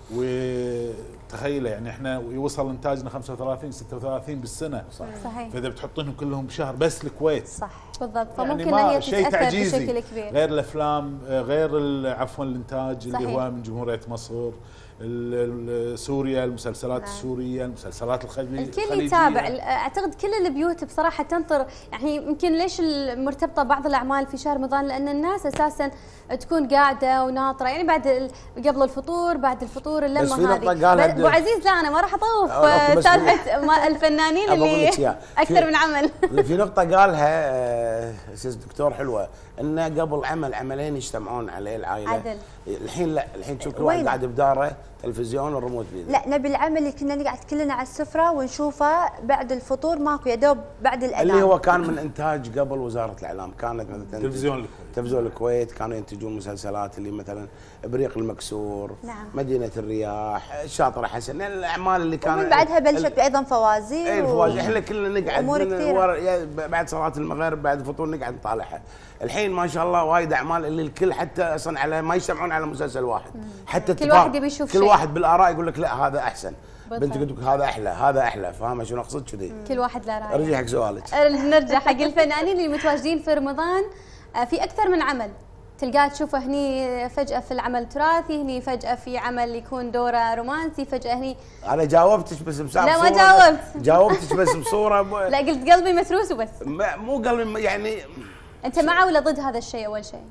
وتخيل يعني احنا يوصل انتاجنا 35 36 بالسنه صحيح. فاذا بتحطينهم كلهم بشهر بس الكويت صح بالضبط، فممكن يعني هي تتاثر بشكل كبير. غير الافلام غير عفوا الانتاج صحيح. اللي هو من جمهوريه مصر، سوريا، المسلسلات السوريه، المسلسلات الخليجيه، الكل يتابع. اعتقد كل البيوت بصراحه تنطر، يعني يمكن ليش مرتبطه بعض الاعمال في شهر رمضان، لان الناس اساسا تكون قاعده وناطره، يعني بعد قبل الفطور بعد الفطور اللمه هذه. ابو عزيز لا انا ما راح اطوف سالفه الفنانين اللي اكثر من عمل. في نقطه قالها استاذ الدكتور حلوه، انه قبل عملين يجتمعون عليه العائله عدل. الحين لا، الحين تشوف كل واحد قاعد بداره تلفزيون والريموت بيده. لا نبي العمل اللي كنا نقعد كلنا على السفره ونشوفه بعد الفطور، ماكو يا دوب بعد الاذان. اللي هو كان من انتاج قبل وزاره الاعلام، كانت مثلا تلفزيون الكويت كانوا ينتجون مسلسلات اللي مثلا ابريق المكسور، نعم. مدينه الرياح، الشاطره حسن، الاعمال اللي كانت ومن بعدها بلشت ايضا فوازير. اي الفوازير احنا كلنا نقعد بعد صلاه المغرب بعد الفطور نقعد نطالعها. الحين ما شاء الله وايد اعمال اللي الكل حتى اصلا على ما يجتمعون على مسلسل واحد، حتى كل واحد يبي يشوف كل واحد بالاراء يقول لك لا هذا احسن، بنتك تقول هذا احلى هذا احلى، فاهمه شنو اقصد كذي؟ كل واحد له راي. ارجع حق سؤالك. نرجع حق الفنانين اللي متواجدين في رمضان، في اكثر من عمل تلقاه تشوفه هني فجأة في العمل تراثي، هني فجأة في عمل يكون دوره رومانسي، فجأة هني. أنا جاوبتش بس بصورة. لا ما جاوبت. جاوبتش بس بصورة. لا قلت قلبي متروس وبس. مو قلبي يعني. أنت مع ولا ضد هذا الشيء أول شيء؟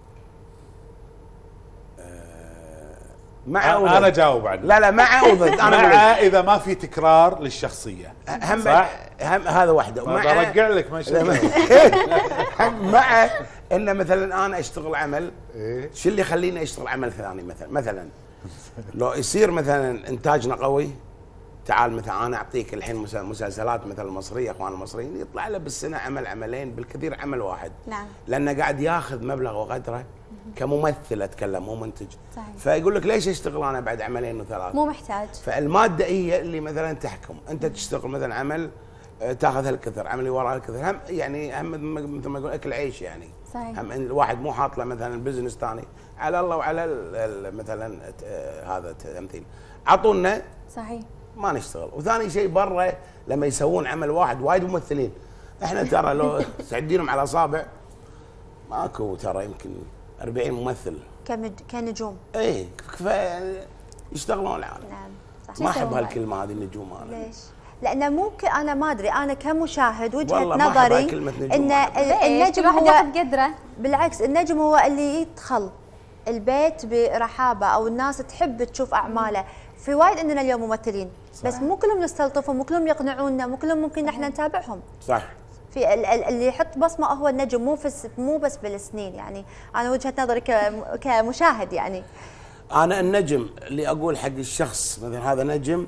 مع أو ضد؟ أنا جاوب عنه. لا مع أو ضد؟ أنا مع إذا ما في تكرار للشخصية. صح؟ هذا واحدة. برجع لك ما شاء الله. مع إن مثلا أنا أشتغل عمل، شو اللي يخليني أشتغل عمل ثاني مثلا لو يصير مثلا إنتاجنا قوي، تعال مثلا أنا أعطيك الحين مسلسلات مثل المصرية، أخوان المصريين يطلع له بالسنة عملين بالكثير عمل واحد. نعم. لأنه قاعد ياخذ مبلغ وقدره كممثل أتكلم مو منتج. صحيح. فيقول لك ليش اشتغل أنا بعد عملين وثلاث؟ مو محتاج. فالمادة هي اللي مثلا تحكم، أنت تشتغل مثلا عمل تاخذ هالكثر، عمل اللي وراء هالكثر، هم يعني هم مثل ما يقول أكل عيش يعني. صحيح. هم الواحد مو حاط له مثلا بزنس ثاني على الله وعلى مثلا هذا تمثيل، عطونا صحيح ما نشتغل. وثاني شيء برا لما يسوون عمل واحد وايد ممثلين، احنا ترى لو تعدينهم على اصابع ماكو، ترى يمكن 40 ممثل كنجوم. اي يشتغلون العالم. نعم صح. ما احب هالكلمه هذه النجوم. انا ليش؟ لانه ممكن انا ما ادري، انا كمشاهد وجهه والله ما نظري أحب كلمة نجوم. ان النجم واحد هو ياخذ قدره. بالعكس، النجم هو اللي يدخل البيت برحابه، او الناس تحب تشوف اعماله. في وايد عندنا اليوم ممثلين بس مو كلهم نستلطفهم، مو كلهم يقنعونا، مو كلهم ممكن احنا نتابعهم. صح. في اللي يحط بصمه هو النجم، مو بس بالسنين. يعني انا وجهه نظري كمشاهد. يعني انا النجم اللي اقول حق الشخص مثلا هذا نجم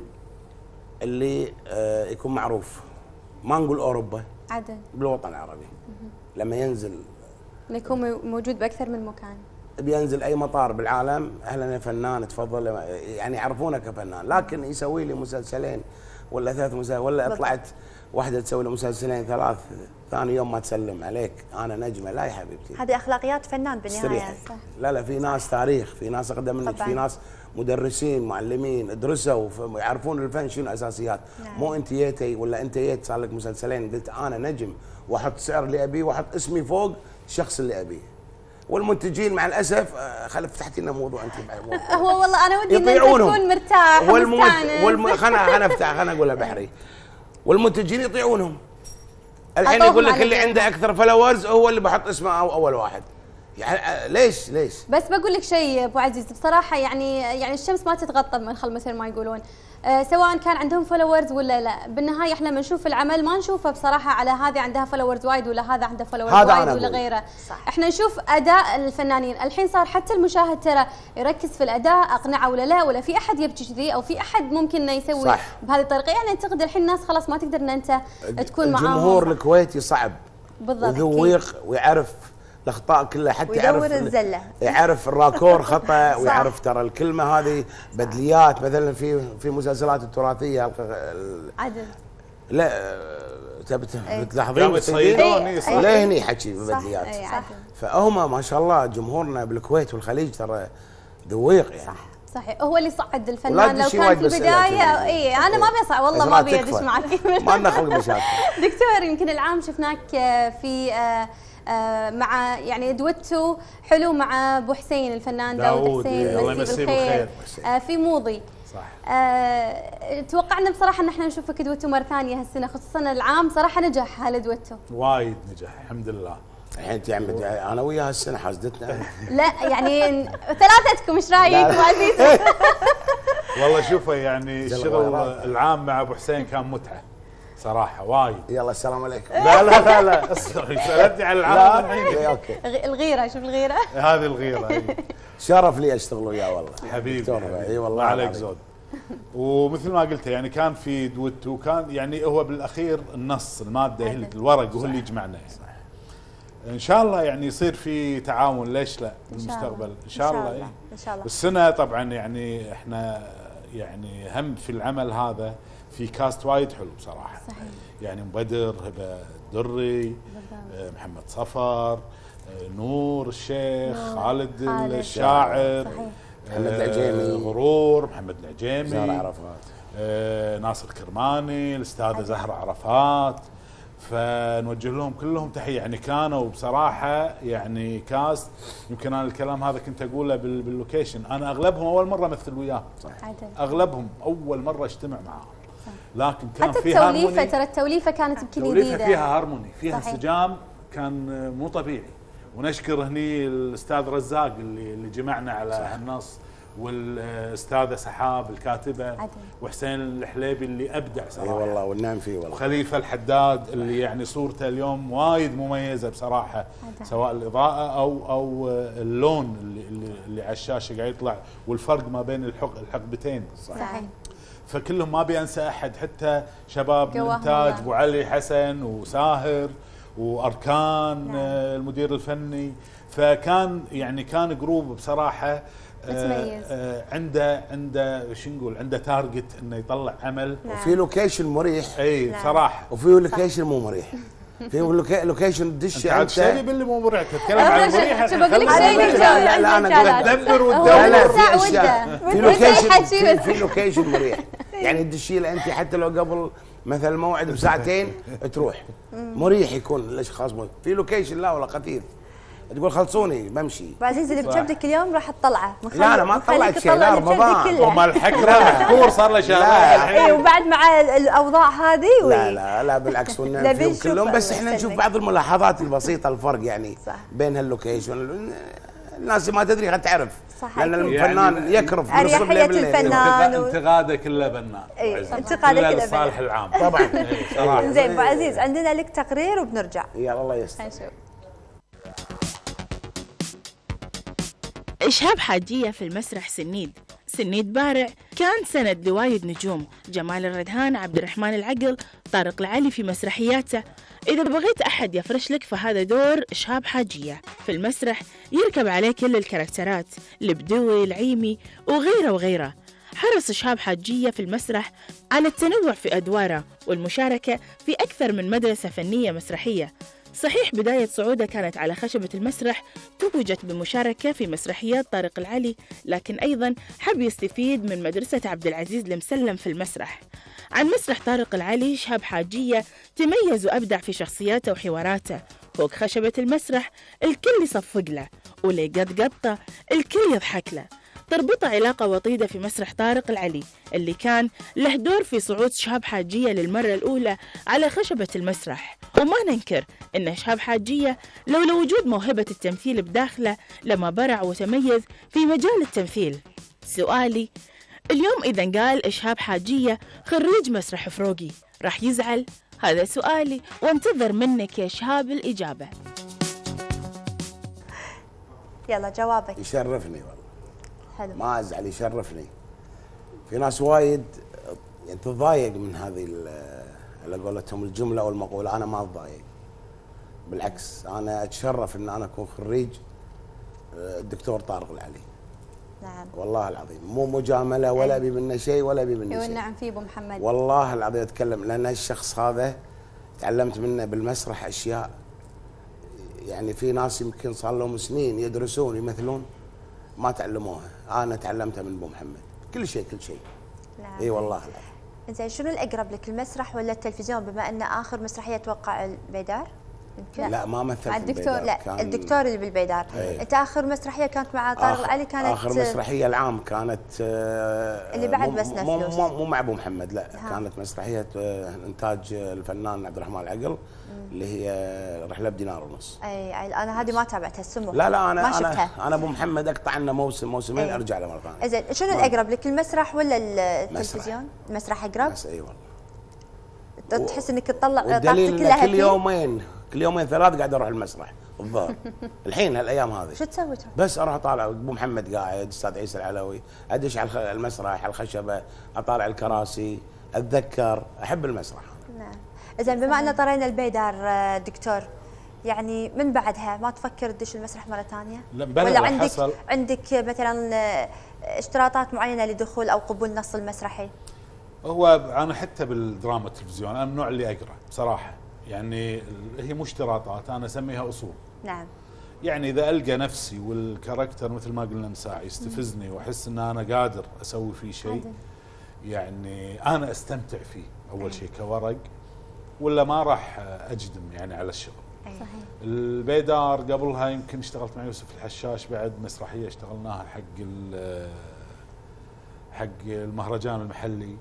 اللي يكون معروف، ما نقول اوروبا، عدل بالوطن العربي. لما ينزل يكون موجود باكثر من مكان، بينزل اي مطار بالعالم، اهلا يا فنان تفضل، يعني يعرفونه كفنان. لكن يسوي لي مسلسلين ولا 3 مسلسلات، ولا طلعت واحده تسوي لي مسلسلين 3، ثاني يوم ما تسلم عليك انا نجمه. لا يا حبيبتي، هذه اخلاقيات فنان بالنهايه. لا في ناس تاريخ، في ناس اقدم منك، في ناس مدرسين معلمين درسوا يعرفون الفن شنو اساسيات. مو انت جيتي ولا انت جيت صار لك مسلسلين قلت انا نجم واحط سعر اللي ابيه واحط اسمي فوق الشخص اللي ابيه. والمنتجين مع الاسف خلف فتحتي لنا موضوع انت. هو والله انا ودي انك تكون مرتاح ومستانس. خلنا اقولها بحري. والمنتجين يطيعونهم. الحين يقول لك اللي عنده اكثر فلورز هو اللي بحط اسمه اول واحد. يعني ليش؟ بس بقول لك شيء ابو عزيز بصراحه، يعني الشمس ما تتغطى بمنخل مثل ما يقولون، سواء كان عندهم فولورز ولا لا. بالنهايه احنا لما نشوف العمل ما نشوفه بصراحه على هذه عندها فولورز وايد ولا هذا عنده فولورز وايد ولا غيره. صح. احنا نشوف اداء الفنانين. الحين صار حتى المشاهد ترى يركز في الاداء، اقنعه ولا لا، ولا في احد يبكي كذي، او في احد ممكن انه يسوي صح. بهذه الطريقه. يعني اعتقد الحين الناس خلاص ما تقدر ان انت تكون معاهم. الجمهور الكويتي صعب بالضبط، وذويق ويعرف الاخطاء كلها، حتى يعرف الراكور خطا ويعرف ترى الكلمه هذه بدليات. مثلا في مسلسلات التراثيه عدل لا تلاحظين بالصيدوني لهني حكي بدليات. فهم ما شاء الله جمهورنا بالكويت والخليج ترى ذويق يعني. صحيح، هو اللي صعد الفنان. لو كان في البدايه اي انا ما ابي والله ما ابي ادش معك ما نخلق مشاكل. دكتور يمكن العام شفناك في مع يعني دويتو حلو مع ابو حسين الفنان داود حسين، الله يمسيه بالخير، في موضي. صح. توقعنا بصراحه ان احنا نشوفك دويتو مره ثانيه هالسنه، خصوصا العام صراحه نجح هالدويتو وايد نجح الحمد لله. الحين تعمد انا وياها السنه حازدتنا. لا يعني ثلاثتكم ايش رايك ابو عزيز؟ والله شوفوا يعني الشغل العام مع ابو حسين كان متعه صراحه وايد. يلا السلام عليكم. لا سالتني على العالم الحين. اوكي الغيره، شوف الغيره هذه الغيره. شرف لي اشتغل وياه والله حبيبي. اي والله عليك زود. ومثل ما قلت يعني كان في دويتو، كان يعني هو بالاخير النص الماده هي الورق هو اللي يجمعنا يعني. ان شاء الله يعني يصير في تعاون، ليش لا بالمستقبل ان شاء الله. ان شاء الله. السنه طبعا يعني احنا يعني هم في العمل هذا في كاست وايد حلو بصراحه. صحيح. يعني مبدر، هبه الدري، محمد صفر، نور الشيخ، خالد الشاعر، محمد العجيمي، غرور، محمد العجيمي، زهرة عرفات، ناصر كرماني، الاستاذه زهره عرفات. فنوجه لهم كلهم تحيه. يعني كانوا بصراحه يعني كاست، يمكن انا الكلام هذا كنت اقوله باللوكيشن، انا اغلبهم اول مره امثل وياهم، اغلبهم اول مره اجتمع معاهم. لكن كان حتى فيها التوليفه، ترى التوليفه كانت يمكن جديده، فيها هارموني، فيها انسجام كان مو طبيعي. ونشكر هني الاستاذ رزاق اللي جمعنا على هالنص، والاستاذه سحاب الكاتبه عدل. وحسين الحليبي اللي ابدع صراحه. اي والله والنعم فيه والله. وخليفه الحداد اللي يعني صورته اليوم وايد مميزه بصراحه عدل. سواء الاضاءه او اللون اللي على الشاشه قاعد يطلع، والفرق ما بين الحقبتين. صحيح. فكلهم ما ابي انسى احد، حتى شباب الانتاج ابو علي حسن وساهر واركان المدير الفني. فكان يعني كان جروب بصراحه عنده شو نقول، عنده تارجت انه يطلع عمل. وفي لوكيشن مريح. اي بصراحه. وفي لوكيشن مو مريح. في لوكيشن دش انت شيء باللي مو مريح تتكلم عن المريح. شو بقول لك شيء؟ لا انا تدبر وتدور. في لوكيشن، في لوكيشن مريح. يعني تدشي له انت حتى لو قبل مثلا الموعد بساعتين تروح مريح، يكون الاشخاص في لوكيشن لا ولا قتيل. تقول خلصوني بمشي. ابو عزيز اللي بكبدك اليوم راح تطلعه. لا انا ما طلعت شيء، لا رمضان وما الحكره محفور صار له شهرين. اي وبعد مع الاوضاع هذه لا بالعكس فيهم كلهم، بس احنا نشوف بعض الملاحظات البسيطه الفرق يعني صح. بين هاللوكيشن الناس ما تدري قد تعرف صح. لان الفنان يعني يكرف اريحيه الفنان انتقاده كله بناء. انتقاده كله للصالح العام طبعا. زين ابو عزيز عندنا لك تقرير وبنرجع. يلا الله يستر. إشهاب حاجية في المسرح سنيد بارع كان سند لوايد نجوم، جمال الردهان، عبد الرحمن العقل، طارق العلي في مسرحياته. إذا بغيت أحد يفرش لك فهذا دور إشهاب حاجية. في المسرح يركب عليه كل الكاركترات، البدوي، العيمي وغيره وغيره. حرص إشهاب حاجية في المسرح على التنوع في أدواره والمشاركة في أكثر من مدرسة فنية مسرحية. صحيح بداية صعوده كانت على خشبة المسرح، توجت بمشاركة في مسرحيات طارق العلي، لكن أيضاً حب يستفيد من مدرسة عبد العزيز المسلم في المسرح. عن مسرح طارق العلي شهاب حاجية تميز وأبدع في شخصياته وحواراته. فوق خشبة المسرح الكل يصفق له، واللي قطه الكل يضحك له. تربطه علاقة وطيدة في مسرح طارق العلي اللي كان له دور في صعود شهاب حاجية للمرة الأولى على خشبة المسرح. وما ننكر إن شهاب حاجية لولا وجود موهبة التمثيل بداخله لما برع وتميز في مجال التمثيل. سؤالي اليوم إذا قال شهاب حاجية خريج مسرح فروقي راح يزعل؟ هذا سؤالي وانتظر منك يا شهاب الإجابة. يلا جوابك. يشرفني والله. حلو. ما ازعل، يشرفني. في ناس وايد يعني تتضايق من هذه على قولتهم الجمله او المقوله، انا ما اتضايق. بالعكس انا اتشرف ان انا اكون خريج الدكتور طارق العلي. نعم والله العظيم مو مجامله ولا ابي منه شيء ولا ابي منه شيء. والنعم فيه ابو محمد. والله العظيم اتكلم لان الشخص هذا تعلمت منه بالمسرح اشياء. يعني في ناس يمكن صار لهم سنين يدرسون يمثلون ما تعلموها، انا تعلمتها من ابو محمد كل شيء كل شيء. نعم. اي والله العظيم. زين شنو الاقرب لك المسرح ولا التلفزيون، بما ان اخر مسرحيه توقع البيدار؟ لا ما مثل مع الدكتور. لا الدكتور اللي بالبيدار. ايه. انت اخر مسرحيه كانت مع طارق العلي كانت اخر مسرحيه العام كانت اللي بعد بس نفلوس. مو مع ابو محمد، لا كانت مسرحيه انتاج الفنان عبد الرحمن العقل اللي هي رحله بدينار ونص. اي انا هذه ما تابعتها السمو. لا ما شفتها. انا ابو محمد اقطع لنا موسمين ارجع له مره ثانيه. زين شنو الاقرب لك المسرح ولا التلفزيون؟ المسرح اقرب؟ اي والله. تحس انك تطلع طاقتك كلها كل يومين ثلاث قاعد اروح المسرح الظهر. الحين هالايام هذه شو تسوي؟ بس اروح اطالع ابو محمد قاعد، استاذ عيسى العلوي، ادش على المسرح على الخشبه، اطالع الكراسي، اتذكر، احب المسرح. نعم. زين بما ان طرينا البيدار دكتور، يعني من بعدها ما تفكر تدش المسرح مره ثانيه؟ ولا عندك مثلا اشتراطات معينه لدخول او قبول النص المسرحي؟ هو انا حتى بالدراما التلفزيون انا من النوع اللي اقرا بصراحه، يعني هي مو اشتراطات، انا اسميها اصول. نعم. يعني اذا القى نفسي والكاركتر مثل ما قلنا من ساعه يستفزني واحس ان انا قادر اسوي فيه شيء، يعني انا استمتع فيه اول شيء كورق، ولا ما راح اجدم يعني على الشغل. صحيح. البيدار قبلها يمكن اشتغلت مع يوسف الحشاش بعد مسرحيه اشتغلناها حق المهرجان المحلي.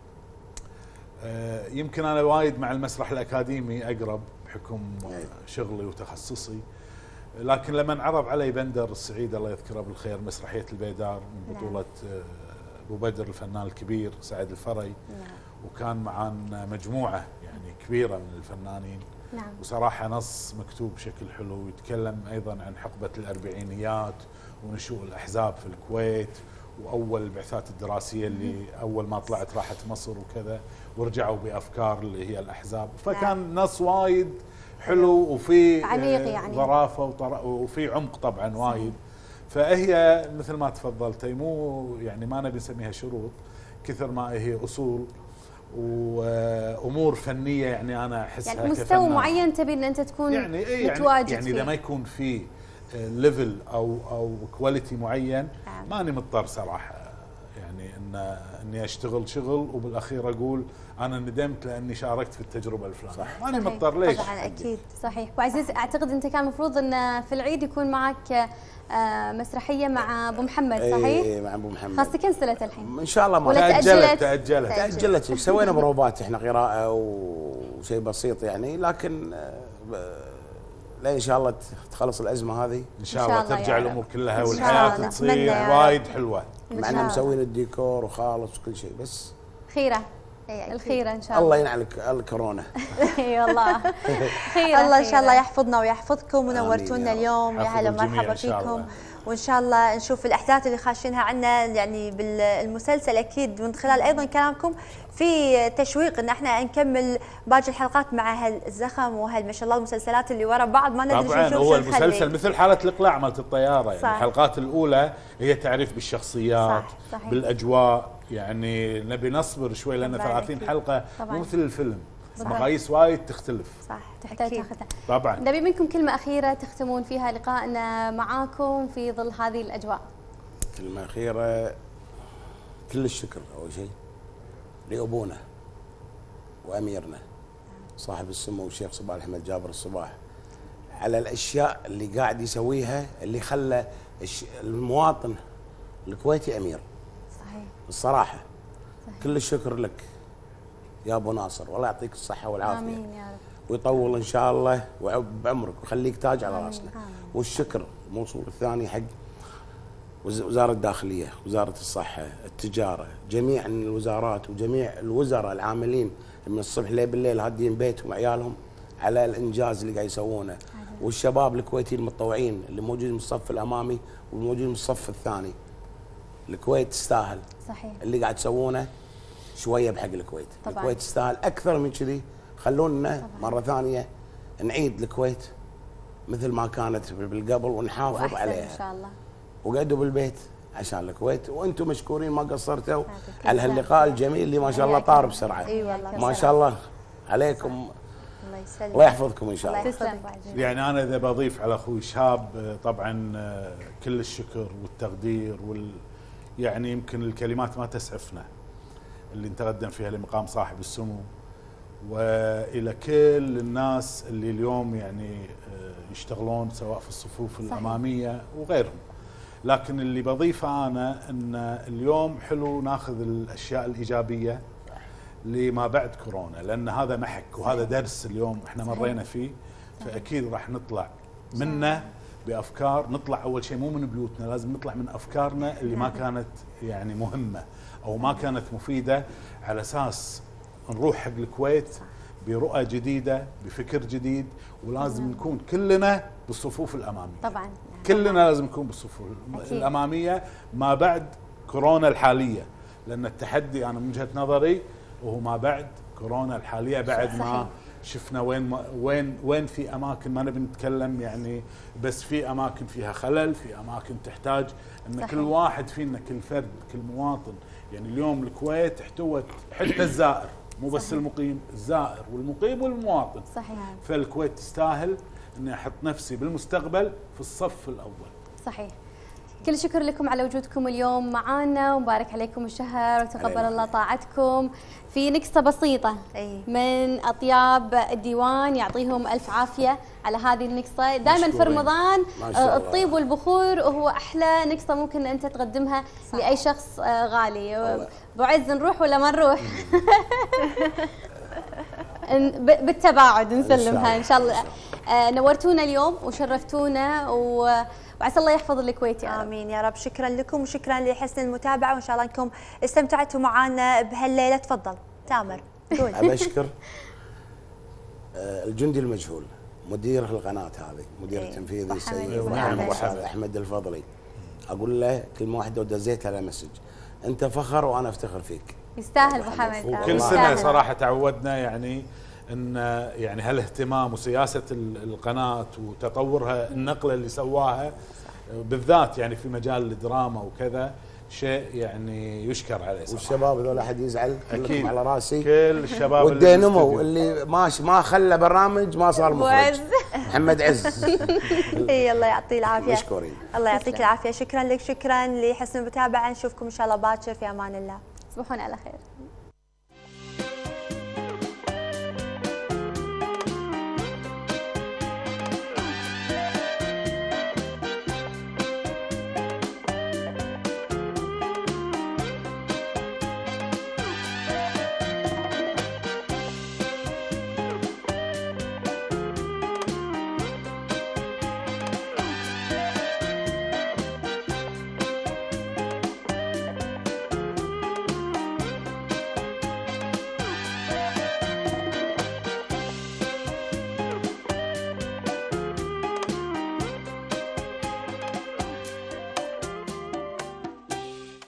يمكن انا وايد مع المسرح الاكاديمي اقرب بحكم شغلي وتخصصي، لكن لما انعرض علي بندر السعيد الله يذكره بالخير مسرحيه البيدار من بطوله ابو بدر الفنان الكبير سعد الفري، وكان معانا مجموعه يعني كبيره من الفنانين. نعم. وصراحه نص مكتوب بشكل حلو، يتكلم ايضا عن حقبه الاربعينيات ونشوء الاحزاب في الكويت، واول البعثات الدراسيه اللي اول ما طلعت راحت مصر وكذا، ورجعوا بافكار اللي هي الاحزاب، فكان نص وايد حلو وفي عميق يعني ظرافه وفي عمق طبعا وايد. فهي مثل ما تفضلتي مو يعني ما نبي نسميها شروط كثر ما هي اصول وامور فنيه، يعني انا احسها يعني مستوى معين تبي ان انت تكون متواجد يعني اذا ما يكون في ليفل او كواليتي معين ماني مضطر صراحه يعني اني اشتغل شغل وبالاخير اقول انا ندمت لاني شاركت في التجربه الفلانيه. صح. ماني مضطر. ليش؟ طبعا اكيد. صحيح. وعزيز اعتقد انت كان المفروض ان في العيد يكون معك مسرحيه مع ابو محمد، صحيح؟ اي مع ابو محمد. خاصه كنسلت الحين ان شاء الله ما ولا تاجلت. سوينا بروفات احنا قراءه وشيء بسيط يعني، لكن لا ان شاء الله تخلص الازمه هذه ان شاء الله ترجع الامور كلها والحياه تصير وايد حلوه. مع اننا مسوين الديكور وخالص وكل شيء، بس خيره. الخيره ان شاء الله. الله ينعل الكورونا. اي والله. خيره الله ان شاء الله يحفظنا ويحفظكم ونورتونا اليوم. يا هلا ومرحبا فيكم، وان شاء الله نشوف الاحداث اللي خاشينها عنا يعني بالمسلسل اكيد من خلال ايضا كلامكم في تشويق ان احنا نكمل باقي الحلقات مع هالزخم ما شاء الله المسلسلات اللي ورا بعض ما ندري شو نشوف. طبعا هو المسلسل مثل حاله الاقلاع مالت الطياره، يعني الحلقات الاولى هي تعريف بالشخصيات صح. بالاجواء، يعني نبي نصبر شوي لان 30 حلقه مو مثل الفيلم، مقاييس وايد تختلف. صح، تحتاج تاخذها. طبعا. نبي منكم كلمه اخيره تختمون فيها لقائنا معاكم في ظل هذه الاجواء. كلمه اخيره، كل الشكر اول شيء لابونا واميرنا صاحب السمو الشيخ صباح احمد جابر الصباح على الاشياء اللي قاعد يسويها، اللي خلى المواطن الكويتي امير. صحيح. الصراحه صحيح. كل الشكر لك يا ابو ناصر، والله يعطيك الصحه والعافيه. امين يا رب. ويطول ان شاء الله بعمرك ويخليك تاج على راسنا. والشكر موصول الثاني حق وزاره الداخليه، وزاره الصحه، التجاره، جميع الوزارات وجميع الوزراء العاملين من الصبح لين بالليل هادين بيتهم وعيالهم على الانجاز اللي قاعد يسوونه. والشباب الكويتيين المتطوعين اللي موجودين بالصف الامامي والموجودين بالصف الثاني. الكويت تستاهل. صحيح. اللي قاعد تسوونه شويه بحق الكويت. طبعا. الكويت تستاهل اكثر من كذي. خلونا مره ثانيه نعيد الكويت مثل ما كانت بالقبل ونحافظ عليها ان شاء الله. وقعدوا بالبيت عشان الكويت، وانتم مشكورين ما قصرتوا على هاللقاء الجميل اللي ما شاء الله طار بسرعه. اي والله ما شاء الله عليكم. الله يسلمك. الله يحفظكم ان شاء الله. تسلم. يعني انا اذا بضيف على اخوي شهاب، طبعا كل الشكر والتقدير يعني يمكن الكلمات ما تسعفنا اللي نتقدم فيها لمقام صاحب السمو، والى كل الناس اللي اليوم يعني يشتغلون سواء في الصفوف الاماميه وغيرهم. لكن اللي بضيفه انا ان اليوم حلو ناخذ الاشياء الايجابيه لما بعد كورونا، لان هذا محك وهذا درس اليوم احنا مرينا فيه، فاكيد راح نطلع منه بافكار. نطلع اول شيء مو من بيوتنا، لازم نطلع من افكارنا اللي ما كانت يعني مهمه او ما كانت مفيده، على اساس نروح حق الكويت برؤى جديده بفكر جديد. ولازم نكون كلنا بالصفوف الاماميه. طبعا كلنا لازم نكون بالصفوف الاماميه ما بعد كورونا الحاليه، لان التحدي انا من وجهه نظري وهو ما بعد كورونا الحاليه. بعد ما شفنا وين في اماكن ما نبي نتكلم يعني، بس في اماكن فيها خلل، في اماكن تحتاج ان كل واحد فينا، كل فرد، كل مواطن. يعني اليوم الكويت احتوت حتى الزائر، مو بس المقيم، الزائر والمقيم والمواطن. صحيح. فالكويت تستاهل اني احط نفسي بالمستقبل في الصف الاول. صحيح. كل شكر لكم على وجودكم اليوم معانا، ومبارك عليكم الشهر وتقبل الله طاعتكم. في نقصة بسيطة من أطياب الديوان، يعطيهم ألف عافية على هذه النقصة. دائما في رمضان الطيب والبخور هو أحلى نقصة ممكن أنت تقدمها لأي شخص غالي. أبو عز نروح ولا ما نروح؟ بالتباعد نسلمها إن شاء الله. نورتونا اليوم وشرفتونا وعسى الله يحفظ الكويت يا رب. امين يا رب. شكرا لكم وشكرا لحسن المتابعه، وان شاء الله انكم استمتعتوا معنا بهالليله. تفضل تامر قول. ابشكر الجندي المجهول مدير القناه هذه، مدير التنفيذي السيد احمد الفضلي. اقول له كلمه واحده ودزيت على مسج: انت فخر وانا افتخر فيك. يستاهل ابو حمد. كل سنه صراحه تعودنا يعني ان يعني هالاهتمام وسياسه القناه وتطورها، النقله اللي سواها بالذات يعني في مجال الدراما وكذا، شيء يعني يشكر عليه صراحة. والشباب هذول احد يزعل اكيد على راسي. كل الشباب والدينمو اللي ما خلى برنامج ما صار مخرج. محمد عز. اي الله يعطيه العافيه. مشكورين. الله يعطيك العافيه. شكرا لك، شكرا لحسن المتابعه. نشوفكم ان شاء الله باكر. في امان الله. تصبحون على خير.